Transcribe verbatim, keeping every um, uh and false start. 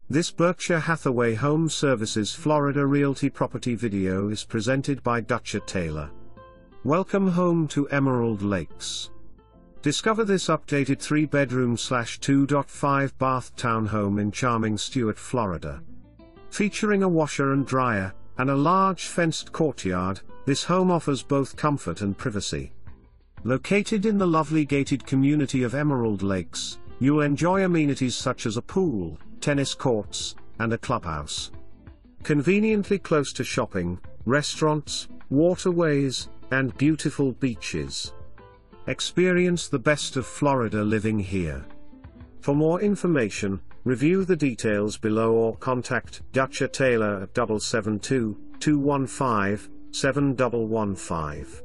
This Berkshire Hathaway Home Services Florida Realty property video is presented by Dutcher Taylor. Welcome home to Emerald Lakes. Discover this updated three bedroom slash two point five bath townhome in charming Stuart, Florida. Featuring a washer and dryer, and a large fenced courtyard, this home offers both comfort and privacy. Located in the lovely gated community of Emerald Lakes, you'll enjoy amenities such as a pool, tennis courts, and a clubhouse. Conveniently close to shopping, restaurants, waterways, and beautiful beaches. Experience the best of Florida living here. For more information, review the details below or contact Dutcher Taylor at seven seven two, two one five, seven one one five.